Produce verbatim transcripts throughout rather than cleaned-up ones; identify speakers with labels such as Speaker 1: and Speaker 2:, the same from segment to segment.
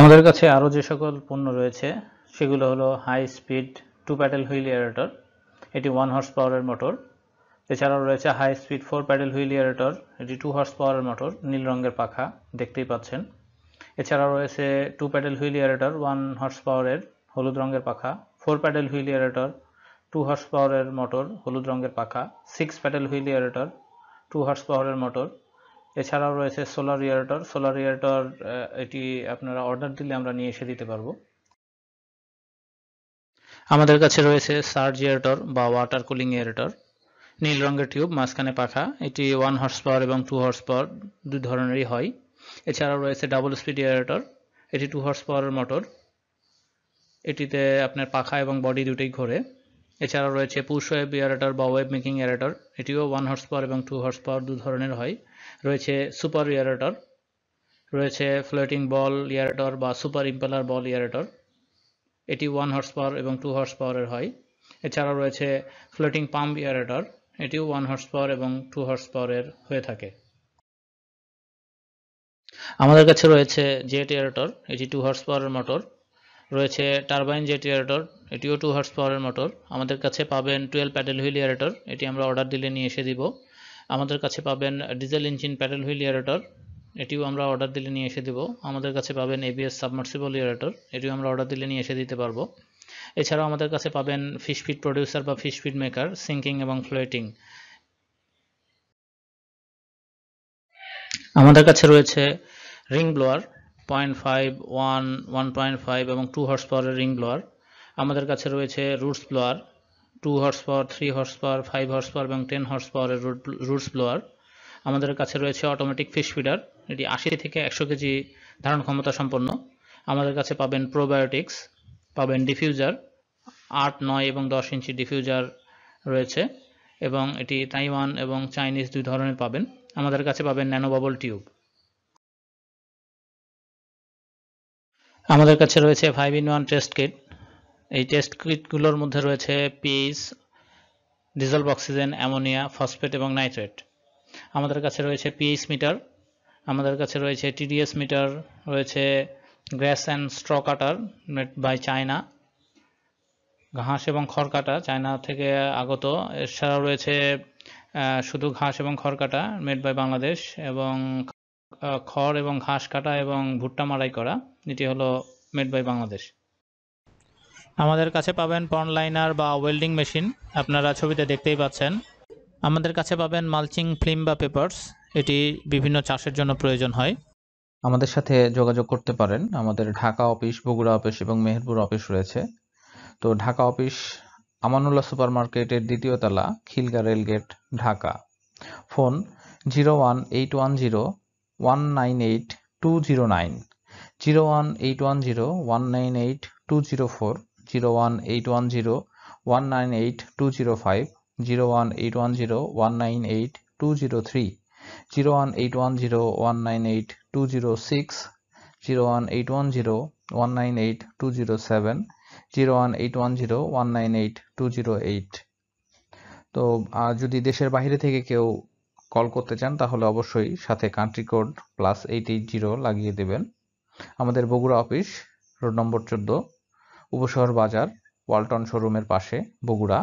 Speaker 1: আমাদের কাছে আরও যে সকল পণ্য রয়েছে সেগুলো হলো high speed two paddle wheel aerator, এটি ওয়ান হর্স পাওয়ারের মোটর। এছাড়াও রয়েছে high speed four paddle wheel aerator, এটি টু হর্স পাওয়ারের মোটর, নীল রঙের পাখা দেখতেই পাচ্ছেন। এছাড়াও রয়েছে two paddle wheel aerator one horse পাওয়ারের, হলুদ রঙের পাখা। Four paddle wheel aerator two horse পাওয়ারের মোটর, হলুদ রঙের পাখা। Six paddle wheel aerator two horse পাওয়ারের মোটর। এছাড়াও রয়েছে সোলার এয়ারেটর। সোলার এয়ারেটর এটি আপনারা অর্ডার দিলে আমরা নিয়ে এসে দিতে পারবো। আমাদের কাছে রয়েছে সার্জ এয়ারেটর বা ওয়াটার কুলিং এয়ারেটর, নীল রঙের টিউব, মাঝখানে পাখা। এটি ওয়ান হর্স পাওয়ার এবং টু হর্স পাওয়ার দুই ধরনেরই হয়। এছাড়াও রয়েছে ডাবল স্পিড এয়ারেটর, এটি টু হর্স পাওয়ারের মোটর, এটিতে আপনার পাখা এবং বডি দুটোই ঘোরে। এছাড়াও রয়েছে পুশ ওয়েব এয়ারেটর বা ওয়েব মেকিং এয়ারেটর, এটিও ওয়ান হর্স পাওয়ার এবং টু হর্স পাওয়ার দু ধরনের হয়। রয়েছে সুপার এয়ারেটর, রয়েছে ফ্লোটিং বল এয়ারেটর বা সুপার ইম্পেলার বল এয়ারেটর, এটি ওয়ান হর্স পাওয়ার এবং টু হর্স পাওয়ারের হয়। এছাড়াও রয়েছে ফ্লোটিং পাম্প এয়ারেটর, এটিও ওয়ান হর্স পাওয়ার এবং টু হর্স পাওয়ারের হয়ে থাকে। আমাদের কাছে রয়েছে জেট এয়ারেটর, এটি টু হর্স পাওয়ারের মোটর। রয়েছে টারবাইন জেট এয়ারেটর, এটিও টু হর্স পাওয়ারের মোটর। আমাদের কাছে পাবেন টুয়েলভ প্যাডেল হুইল এয়ারেটর, এটি আমরা অর্ডার দিলে নিয়ে এসে দিব। আমাদের কাছে পাবেন diesel engine paddle wheel aerator, এটিও আমরা অর্ডার দিলে নিয়ে এসে দিব। আমাদের কাছে পাবেন এবিএস সাবমার্সিবল এয়ারেটর, এটিও আমরা অর্ডার দিলে নিয়ে এসে দিতে পারবো। এছাড়াও আমাদের কাছে পাবেন ফিশ ফিড প্রডিউসার বা ফিশ ফিড মেকার, সিঙ্কিং এবং ফ্লোটিং। আমাদের কাছে রয়েছে ring blower point five, one, one point five এবং টু হর্স পাওয়ারের রিং ব্লোয়ার। আমাদের কাছে রয়েছে roots blower, two horse power, three horse power, five horse power এবং টেন হর্স পাওয়ারের রুটস ব্লোয়ার। আমাদের কাছে রয়েছে অটোমেটিক ফিশ ফিডার, এটি আশি থেকে একশো কেজি ধারণ ক্ষমতা সম্পন্ন। আমাদের কাছে পাবেন প্রোবায়োটিক্স, পাবেন ডিফিউজার, আট, নয় এবং দশ ইঞ্চি ডিফিউজার রয়েছে এবং এটি তাইওয়ান এবং চাইনিজ দুই ধরনের পাবেন। আমাদের কাছে পাবেন ন্যানো বাবল টিউব। আমাদের কাছে রয়েছে five in one test kit, এই টেস্ট কিটগুলোর মধ্যে রয়েছে pH, dissolve oxygen, ammonia, phosphate এবং নাইট্রেট। আমাদের কাছে রয়েছে পিএইচ মিটার, আমাদের কাছে রয়েছে টিডিএস মিটার, রয়েছে grass and straw cutter made by China, ঘাস এবং খড় কাটা চায়না থেকে আগত। এছাড়াও রয়েছে শুধু ঘাস এবং খড় কাটা মেড বাই বাংলাদেশ, এবং খড় এবং ঘাস কাটা এবং ভুট্টা মাড়াই করা, এটি হলো মেড বাই বাংলাদেশ। আমাদের কাছে পাবেন পন্ড লাইনার বা ওয়েল্ডিং মেশিন, আপনারা ছবিতে দেখতেই পাচ্ছেন। আমাদের কাছে পাবেন মালচিং ফিল্ম বা পেপারস, এটি বিভিন্ন চাষের জন্য প্রয়োজন হয়।
Speaker 2: আমাদের সাথে যোগাযোগ করতে পারেন। আমাদের ঢাকা অফিস, বগুড়া অফিস এবং মেহেরপুর অফিস রয়েছে। তো ঢাকা অফিস আমানুল্লাহ সুপার মার্কেটের দ্বিতীয় তলা, Khilgaon rail gate, Dhaka. Phone zero one eight one zero one nine eight two zero nine, zero one eight one zero one nine eight two zero four, zero one eight one zero one nine eight two zero five, zero one eight one zero one nine eight two zero three, zero one eight one zero one nine eight two zero six, zero one eight one zero one nine eight two zero seven, zero one eight one zero one nine eight two zero eight. তো যদি দেশের বাইরে থেকে কেউ call করতে চান তাহলে অবশ্যই সাথে country code plus eight eight zero লাগিয়ে দেবেন। আমাদের বগুড়া অফিস রোড নম্বর চোদ্দ, উপশহর বাজার, ওয়ালটন শোরুমের পাশে, Bogura.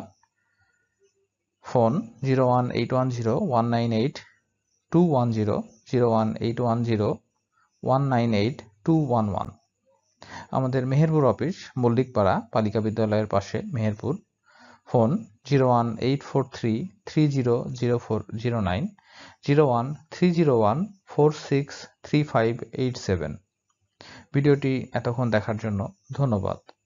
Speaker 2: Phone zero one eight one zero one nine eight two one zero, zero one eight one zero one nine eight two one one. আমাদের Meherpur office Mallikpara বালিকা বিদ্যালয়ের পাশে, Meherpur. Phone zero one eight four three three zero zero four zero nine, zero one three zero one four six three five eight seven. ভিডিওটি এতক্ষণ দেখার জন্য ধন্যবাদ।